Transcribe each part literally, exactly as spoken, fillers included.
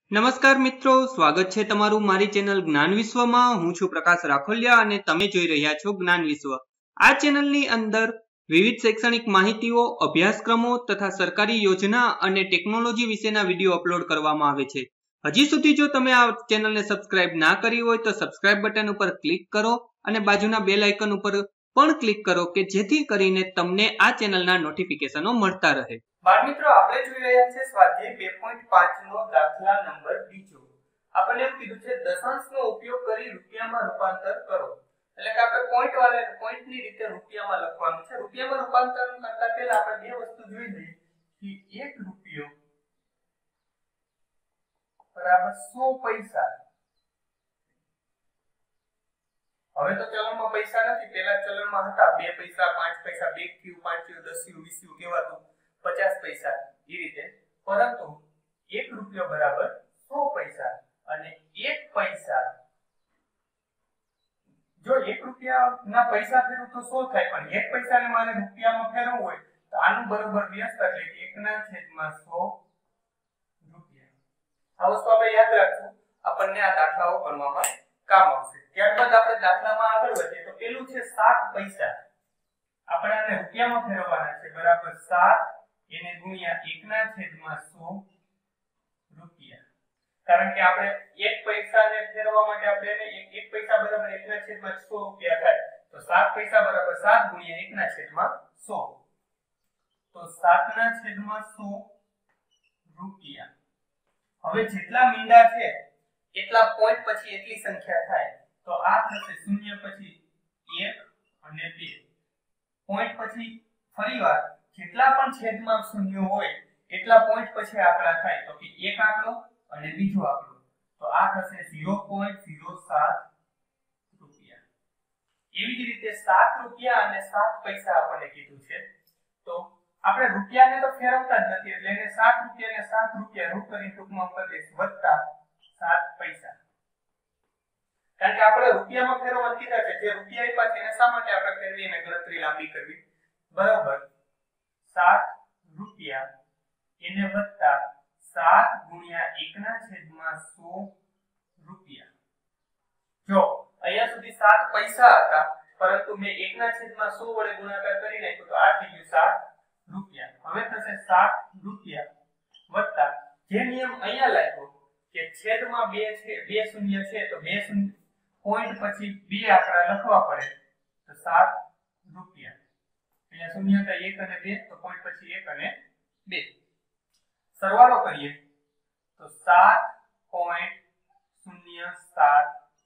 નમસ્કાર મિત્રો, સ્વાગત છે તમારું મારી ચેનલ જ્ઞાન વિશ્વમાં। હું છું પ્રકાશ રાખોલિયા અને તમે જોઈ રહ્યા છો જ્ઞાન વિશ્વ। આ ચેનલની અંદર વિવિધ શૈક્ષણિક માહિતીઓ, અભ્યાસક્રમો તથા સરકારી યોજના અને ટેકનોલોજી વિશેના વિડીયો અપલોડ કરવામાં આવે છે। હજી સુધી જો તમે આ ચેનલને સબસ્ક્રાઇબ ના કરી હોય તો સબસ્ક્રાઇબ બટન ઉપર ક્લિક કરો અને બાજુના બેલ આઇકન ઉપર પણ ક્લિક કરો કે જેથી કરીને તમને આ ચેનલના નોટિફિકેશનો મળતા રહે। બાળ મિત્રો, આપણે જોઈ રહ્યા છે સ્વાધ્યાય બે પોઈન્ટ પાંચ નો દાખલા નંબર બીજો। આપણે એમ કીધું છે દશાંશનો ઉપયોગ કરી રૂપિયામાં રૂપાંતર કરો। એટલે કે આપણે પોઈન્ટ વાળા પોઈન્ટની રીતે રૂપિયામાં લખવાનું છે। રૂપિયામાં રૂપાંતર કરતા પહેલા આપણે બે વસ્તુ જોઈ લઈએ કે એક રૂપિયો બરાબર સો પૈસા। હવે તો ચલણમાં પૈસા નથી, પહેલા ચલણમાં હતા બે પૈસા, પાંચ પૈસા, બે થયું, પાંચ થયું, દસ થયું, વીસ થયું કહેવાતું, પચાસ પૈસા એ રીતે। પરંતુ એક રૂપિયો બરાબર સો પૈસા અને એક પૈસા, જો એક રૂપિયાના પૈસા ફેરવું તો સો થાય, પણ એક પૈસાને મારે રૂપિયામાં ફેરવવું હોય તો આનું બરોબર વ્યસ્ત એટલે એક ના છેદમાં સો રૂપિયા। આ વસ્તુ આપણે યાદ રાખશું, આપણને આ દાખલાઓ ગણવામાં કામ આવશે। ત્યારબાદ આપણે દાખલામાં આગળ વધીએ તો પેલું છે સાત પૈસા। આપણે આને રૂપિયામાં ફેરવવાના છે બરાબર સાત એને ગુણ્યા એક ના છેદમાં સો રૂપિયા। કારણ કે આપણે એક પૈસાને ફેરવવા માટે આપણે એને એક એક પૈસા બરાબર એક ના છેદમાં સો રૂપિયા થાય, તો સાત પૈસા બરાબર સાત ગુણ્યા એક ના છેદમાં સો, તો સાત ના છેદમાં સો રૂપિયા। હવે જેટલા મીંડા છે એટલા પોઈન્ટ પછી એટલી સંખ્યા થાય, તો આ થશે શૂન્ય પછી એક અને બે, પોઈન્ટ પછી ફરીવાર જેટલા પણ છેદમાં શૂન્ય હોય એટલા પોઈન્ટ પછી આંકડા થાય, તો કે એક આંકડો અને બીજો આંકડો, તો આ થશે ઝીરો પોઈન્ટ ઝીરો સાત રૂપિયા। એવી જ રીતે સાત રૂપિયા અને સાત પૈસા આપણને કીધું છે, તો આપણે રૂપિયાને તો ફેરવતા જ નથી એટલે એને સાત રૂપિયા ને સાત રૂપિયા રૂપ કરી ટૂંકમાં કરી દઈશું વત્તા સાત પૈસા। કારણ કે આપણે રૂપિયામાં ફેરવવાનું કીધા છે, જે રૂપિયા આપ્યા છે એને શા માટે આપણે ફેરવી અને ગણતરી લાંબી કરવી, બરાબર સાત રૂપિયા એને વત્તા સાત ગુણ્યા એક ના છેદમાં સો રૂપિયા। જો અહીંયા સુધી સાત પૈસા હતા, પરંતુ મેં એક ના છેદમાં સો વડે ગુણાકાર કરી નાખ્યો તો આ થઈ ગયું સાત રૂપિયા। હવે થશે સાત રૂપિયા વત્તા જે નિયમ અહીંયા લાગ્યો કે છેદમાં બે છે, બે શૂન્ય છે, તો બે શૂન્ય પોઈન્ટ પછી બે આંકડા લખવા પડે, તો સાત રૂપિયા। અહીંયા શૂન્ય હતા એક અને બે, તો પોઈન્ટ પછી એક અને બે, સરવાળો કરીએ તો સાત પોઈન્ટ શૂન્ય સાત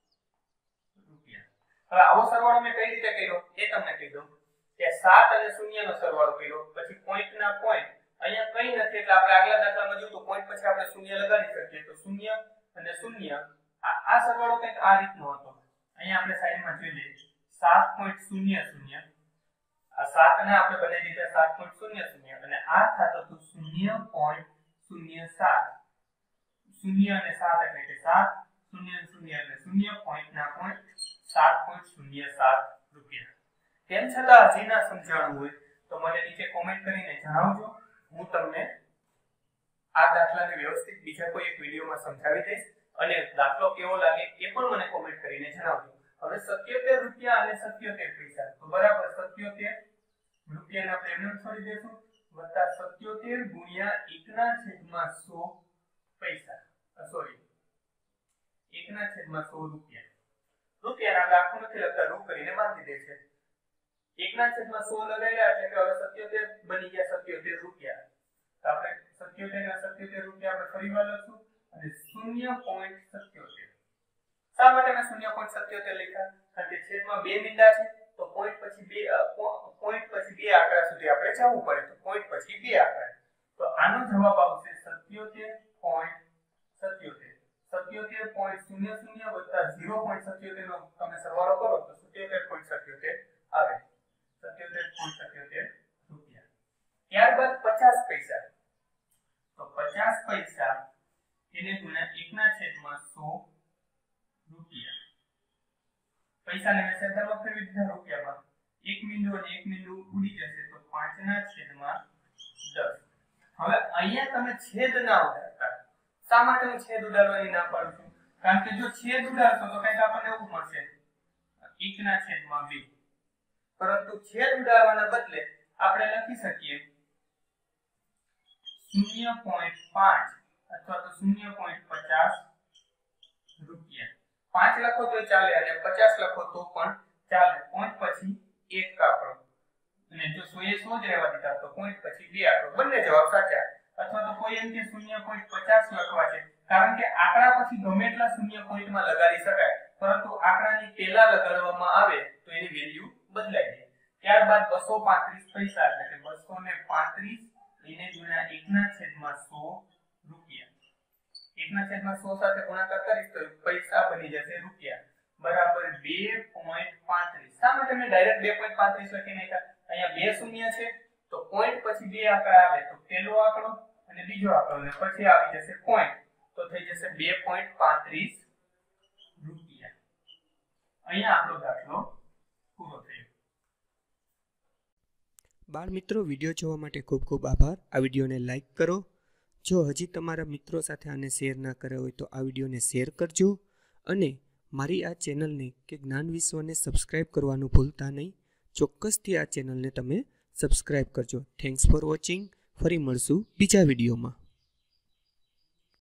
રૂપિયા। હવે આવો સરવાળો મેં કઈ રીતે કર્યો એ તમને કહી દઉં કે સાત અને શૂન્ય નો સરવાળો કર્યો, પછી પોઈન્ટ ના પોઈન્ટ અહીંયા કઈ નથી એટલે આપણે આગલા દાખલામાં જોયું તો પોઈન્ટ પછી આપણે શૂન્ય લગાડી શકીએ, તો શૂન્ય અને શૂન્ય આ આ સરવાળો કંઈક આ રીતનો હતો। અહીંયા આપણે સાઈડમાં જોઈ લઈએ સાત પોઈન્ટ શૂન્ય શૂન્ય, આ સાત ને આપણે બનાવી દીધા સાત પોઈન્ટ શૂન્ય શૂન્ય અને આ થતો તો શૂન્ય પોઈન્ટ શૂન્ય સાત, શૂન્ય અને સાત એટલે કે સાત, શૂન્ય અને શૂન્ય એટલે શૂન્ય, પોઈન્ટ ના પોઈન્ટ સાત પોઈન્ટ શૂન્ય સાત રૂપિયા। તેમ છતાં હજી ના સમજાણું હોય તો મને નીચે કોમેન્ટ કરીને જણાવજો, હું તમને આ દાખલાને વ્યવસ્થિત બીજા કોઈ એક વિડિયોમાં સમજાવી દઈશ અને દાખલો કેવો લાગે એ પણ મને કોમેન્ટ કરીને જણાવજો। હવે સત્યોતેર રૂપિયા અને સત્યોતેર પૈસા, તો બરાબર સત્યોતેર રૂપિયાને આપણે એમને છોડી દઈશું વત્તા સત્યોતેર ગુણ્યા એક ના છેદમાં સો પૈસા, સોરી એક ના છેદમાં સો રૂપિયા। રૂપિયાના આપણે આખું નથી લખતા, રૂપ કરીને બાંધી દે છે, એક ના છેદમાં સો લગાવ્યા એટલે કે હવે સત્યોતેર બની ગયા સત્યોતેર રૂપિયા, તો આપણે સત્યોતેર ના સત્યોતેર રૂપિયા આપણે ફરીવાર લખશું અને શૂન્ય પોઈન્ટ સત્યોતેર। શા માટે મેં શૂન્ય પોઈન્ટ સત્યોતેર લખ્યા? કારણ કે છેદમાં બે મીંડા છે, તો પોઈન્ટ પછી બે પોઈન્ટ પછી બે આંકડા સુધી આપણે જવું પડે, તો પોઈન્ટ પછી બે આંકડા, તો આનો જવાબ આવશે સત્યોતેર પોઈન્ટ સત્યોતેર। સત્યોતેર પોઈન્ટ શૂન્ય શૂન્ય વત્તા ઝીરો પોઈન્ટ સત્યોતેર નો તમે સરવાળો કરો તો સત્યોતેર પોઈન્ટ સત્યોતેર આવે, સત્યોતેર પોઈન્ટ સત્યોતેર રૂપિયા। ત્યારબાદ પચાસ પૈસા, તો પચાસ પૈસા એને ગુણ્યા એક ના છેદમાં સો રૂપિયા। પૈસાને મેં છેદમાં ફેરવી દીધા રૂપિયામાં, એક મીંડું અને એક મીંડું ઉડી જશે તો પાંચ ના છેદમાં દસ। હવે અહીંયા તમે છેદ ના ઉડાડતા, શા માટે હું છેદ ઉડાડવાની ના પાડું છું? કારણ કે જો છેદ ઉડાડશો તો કંઈક આપણને એવું મળશે એક ના છેદમાં બે, પરંતુ છેદ ઉડાડવાના બદલે આપણે લખી શકીએ શૂન્ય પોઈન્ટ પાંચ અથવા તો શૂન્ય પોઈન્ટ પચાસ રૂપિયા. પાંચ લખો તો ચાલે અને પચાસ લખો તો પણ ચાલે. પોઈન્ટ પછી એક આંકડો અને જો સો એ સો જ રહેવા દીધા તો પોઈન્ટ પછી બે આંકડો, બંને જવાબ સાચા. અથવા તો કોઈ એમ કે શૂન્ય પોઈન્ટ પચાસ લખવા છે કારણ કે આંકડા પછી ગમે એટલા શૂન્ય પોઈન્ટમાં લગાડી શકાય, પરંતુ આંકડાની પહેલા લગાડવામાં આવે તો એની વેલ્યુ બદલાઈ જાય. ત્યારબાદ બસો પાંત્રીસ પૈસા એટલે કે બસો પાંત્રીસ એને ગુણ્યા એક ના છેદમાં સો રૂપિયા. એક ના છેદમાં સો સાથે ગુણાકાર કરીશ તો પૈસા બની જશે રૂપિયા બરાબર બે પોઈન્ટ પાંત્રીસ. શા માટે મેં ડાયરેક્ટ બે પોઈન્ટ પાંત્રીસ લખી નાખ્યા? અહીંયા બે શૂન્ય છે તો પોઈન્ટ પછી બે આંકડા આવે તો પહેલો આંકડો અને બીજો આંકડો અને પછી આવી જશે પોઈન્ટ, તો થઈ જશે બે પોઈન્ટ પાંત્રીસ રૂપિયા. અહીંયા આપણો દાખલો પૂરો થયો. બાળ મિત્રો, વિડીયો જોવા માટે ખૂબ ખૂબ આભાર. આ વિડીયોને લાઈક કરો. જો હજી તમારા મિત્રો સાથે આને શેર ના કર્યો હોય તો આ વિડીયોને શેર કરજો અને મારી આ ચેનલને કે જ્ઞાન વિશ્વને સબસ્ક્રાઇબ કરવાનું ભૂલતા નહીં. ચોક્કસથી આ ચેનલને તમે સબસ્ક્રાઇબ કરજો. Thanks for watching. ફરી મળશું બીજા વિડીયોમાં.